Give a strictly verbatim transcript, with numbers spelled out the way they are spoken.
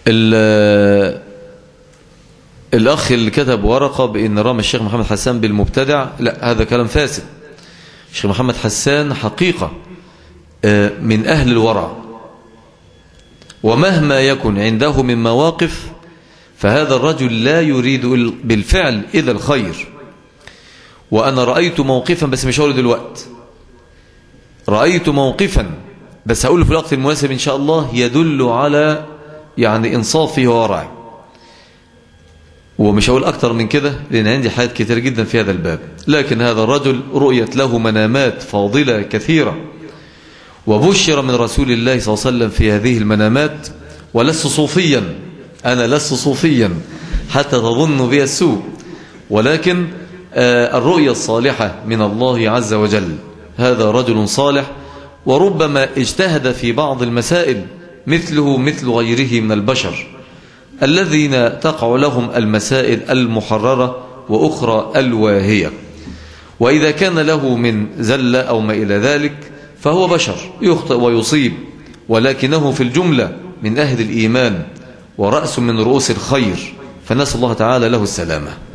الأخ اللي كتب ورقة بأن رمى الشيخ محمد حسان بالمبتدع، لا، هذا كلام فاسد. الشيخ محمد حسان حقيقة من أهل الورع، ومهما يكن عنده من مواقف فهذا الرجل لا يريد بالفعل إلا الخير. وأنا رأيت موقفا، بس مش هقول دلوقتي، رأيت موقفا بس هقوله في الوقت المناسب إن شاء الله، يدل على يعني إنصافه وورعه، ومش هقول أكتر من كده لأن عندي حاجات كتير جدا في هذا الباب. لكن هذا الرجل رؤيت له منامات فاضلة كثيرة، وبشر من رسول الله صلى الله عليه وسلم في هذه المنامات. ولست صوفيا، أنا لست صوفيا حتى تظن بي السوء، ولكن الرؤية الصالحة من الله عز وجل. هذا رجل صالح، وربما اجتهد في بعض المسائل مثله مثل غيره من البشر الذين تقع لهم المسائل المحررة وأخرى الواهية. وإذا كان له من زلة أو ما إلى ذلك فهو بشر يخطئ ويصيب، ولكنه في الجملة من أهل الإيمان ورأس من رؤوس الخير، فنسأل الله تعالى له السلامة.